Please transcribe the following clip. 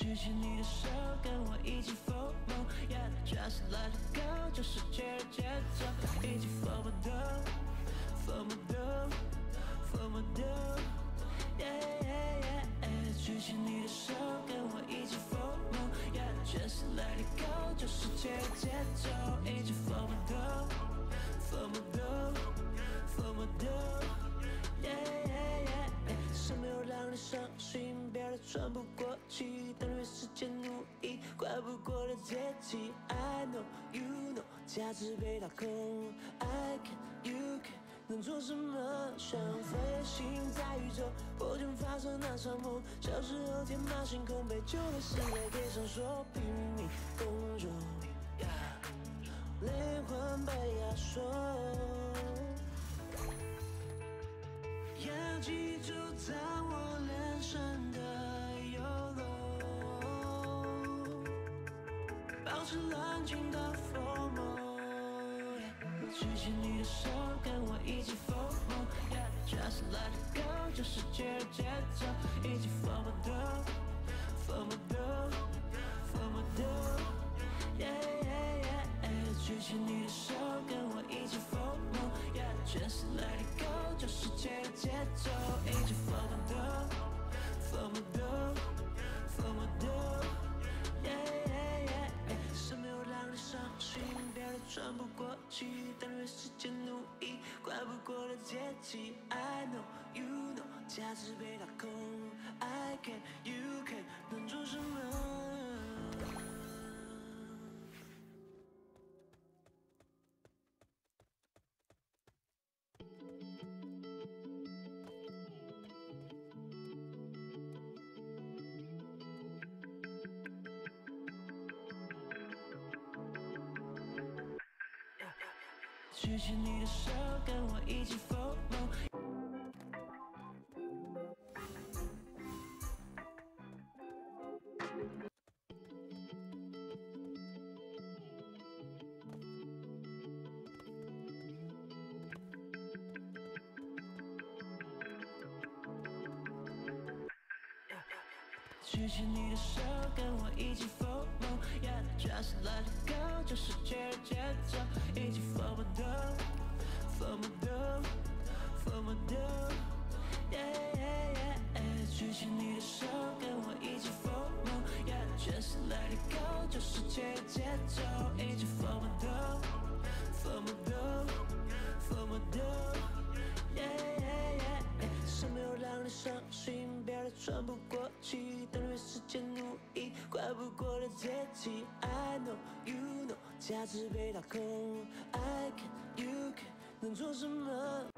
举起你的手，跟我一起 FOMO Yeah just let it go 就是节奏一起 FOMO Yeah yeah yeah 举起你的手，跟我一起 FOMO Yeah just let it go 就是节奏一起 FOMO Yeah yeah yeah 谁没有让你伤心，别人喘不过气，等越时间努力，快不过的节气。I know you know 价值被掏空 I can you can 能做什么？想飞行在宇宙，破茧发射那场梦，小时候天马行空，被旧的时代给闪烁，拼命工作，灵魂被压缩。要记住，在我脸上的 YOLO， 保持冷静的 FOMO。举起你的手，跟我一起 FOMO Yeah just let it go 就是节奏一起 FOMO Yeah yeah yeah 举起你的手，跟我一起 FOMO Yeah just let it go 就是节奏一起 FOMO Yeah yeah yeah 谁没有让你伤心，别人喘不过气，但越时间努力，快不过的节气。I know you know 价值被掏空 I can you can 能做什么？举起你的手，跟我一起 FOMO。举起你的手，跟我一起 FOMO Yeah just let it go 就是节奏一起 FOMO Yeah yeah yeah 举起你的手，跟我一起 FOMO Yeah just let it go 就是节奏一起 FOMO Yeah yeah yeah 谁没有让你伤心，别人喘不过气，等越时间努力，快不过的节气。I know you know 价值被掏空 I can you can 能做什么？